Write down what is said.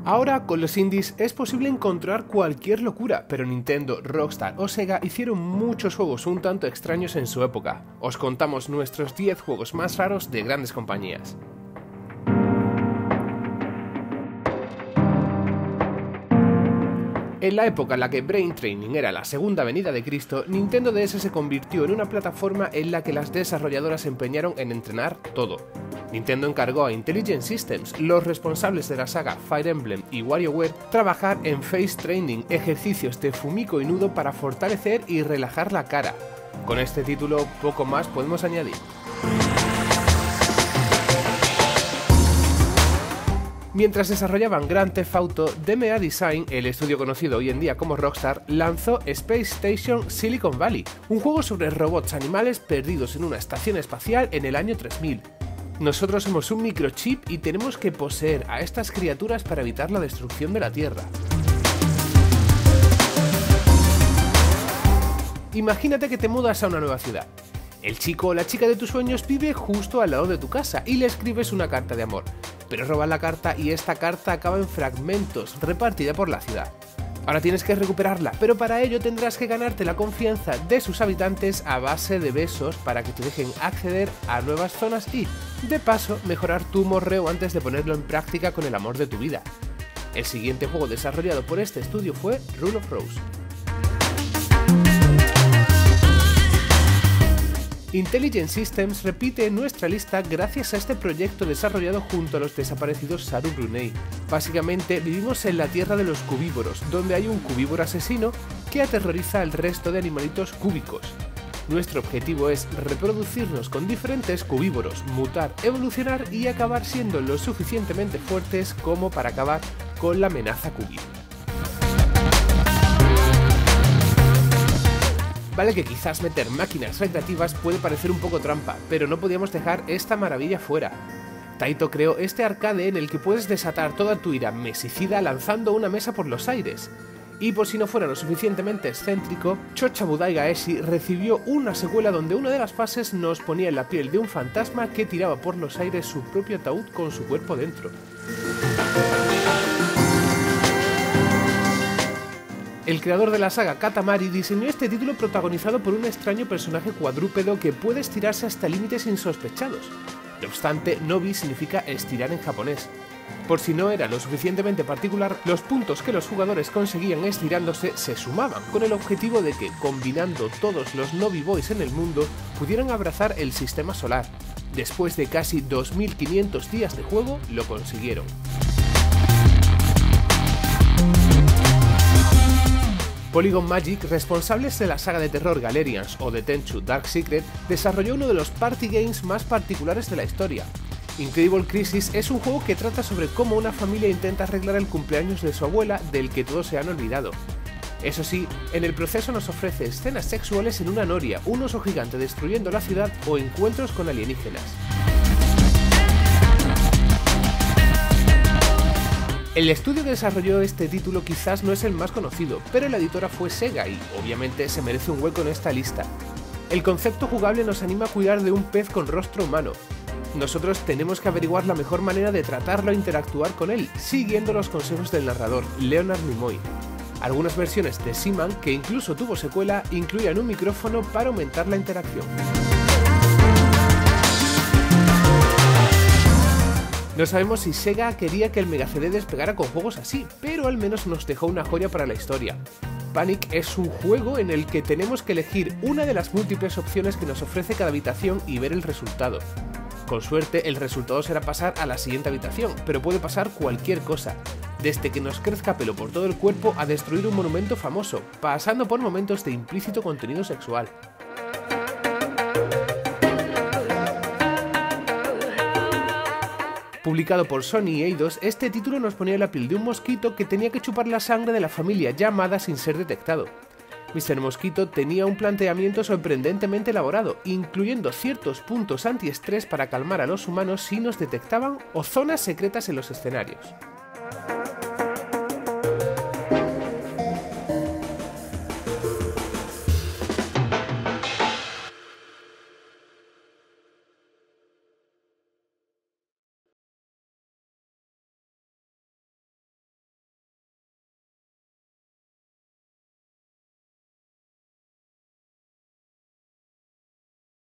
Ahora, con los indies es posible encontrar cualquier locura, pero Nintendo, Rockstar o Sega hicieron muchos juegos un tanto extraños en su época. Os contamos nuestros 10 juegos más raros de grandes compañías. En la época en la que Brain Training era la segunda venida de Cristo, Nintendo DS se convirtió en una plataforma en la que las desarrolladoras se empeñaron en entrenar todo. Nintendo encargó a Intelligent Systems, los responsables de la saga Fire Emblem y WarioWare, trabajar en Face Training, ejercicios de Fumiko y nudo para fortalecer y relajar la cara. Con este título poco más podemos añadir. Mientras desarrollaban Grand Theft Auto, DMA Design, el estudio conocido hoy en día como Rockstar, lanzó Space Station Silicon Valley, un juego sobre robots animales perdidos en una estación espacial en el año 3000. Nosotros somos un microchip y tenemos que poseer a estas criaturas para evitar la destrucción de la Tierra. Imagínate que te mudas a una nueva ciudad. El chico o la chica de tus sueños vive justo al lado de tu casa y le escribes una carta de amor, pero roban la carta y esta carta acaba en fragmentos, repartida por la ciudad. Ahora tienes que recuperarla, pero para ello tendrás que ganarte la confianza de sus habitantes a base de besos para que te dejen acceder a nuevas zonas y, de paso, mejorar tu morreo antes de ponerlo en práctica con el amor de tu vida. El siguiente juego desarrollado por este estudio fue Rule of Rose. Intelligent Systems repite en nuestra lista gracias a este proyecto desarrollado junto a los desaparecidos Saru Brunei. Básicamente vivimos en la tierra de los cubívoros, donde hay un cubívoro asesino que aterroriza al resto de animalitos cúbicos. Nuestro objetivo es reproducirnos con diferentes cubívoros, mutar, evolucionar y acabar siendo lo suficientemente fuertes como para acabar con la amenaza cubívora. Vale que quizás meter máquinas recreativas puede parecer un poco trampa, pero no podíamos dejar esta maravilla fuera. Taito creó este arcade en el que puedes desatar toda tu ira mesicida lanzando una mesa por los aires. Y por si no fuera lo suficientemente excéntrico, Chocha-Budai Gaeshi recibió una secuela donde una de las fases nos ponía en la piel de un fantasma que tiraba por los aires su propio ataúd con su cuerpo dentro. El creador de la saga Katamari diseñó este título protagonizado por un extraño personaje cuadrúpedo que puede estirarse hasta límites insospechados. No obstante, Nobi significa estirar en japonés. Por si no era lo suficientemente particular, los puntos que los jugadores conseguían estirándose se sumaban, con el objetivo de que, combinando todos los Nobi Boys en el mundo, pudieran abrazar el sistema solar. Después de casi 2500 días de juego, lo consiguieron. Polygon Magic, responsables de la saga de terror Galerians o de Tenchu Dark Secret, desarrolló uno de los party games más particulares de la historia. Incredible Crisis es un juego que trata sobre cómo una familia intenta arreglar el cumpleaños de su abuela del que todos se han olvidado. Eso sí, en el proceso nos ofrece escenas sexuales en una noria, un oso gigante destruyendo la ciudad o encuentros con alienígenas. El estudio que desarrolló este título quizás no es el más conocido, pero la editora fue Sega y, obviamente, se merece un hueco en esta lista. El concepto jugable nos anima a cuidar de un pez con rostro humano. Nosotros tenemos que averiguar la mejor manera de tratarlo e interactuar con él, siguiendo los consejos del narrador, Leonard Nimoy. Algunas versiones de Seaman, que incluso tuvo secuela, incluían un micrófono para aumentar la interacción. No sabemos si Sega quería que el Mega CD despegara con juegos así, pero al menos nos dejó una joya para la historia. Panic es un juego en el que tenemos que elegir una de las múltiples opciones que nos ofrece cada habitación y ver el resultado. Con suerte, el resultado será pasar a la siguiente habitación, pero puede pasar cualquier cosa, desde que nos crezca pelo por todo el cuerpo a destruir un monumento famoso, pasando por momentos de implícito contenido sexual. Publicado por Sony y Eidos, este título nos ponía en la piel de un mosquito que tenía que chupar la sangre de la familia llamada sin ser detectado. Mr. Mosquito tenía un planteamiento sorprendentemente elaborado, incluyendo ciertos puntos antiestrés para calmar a los humanos si nos detectaban o zonas secretas en los escenarios.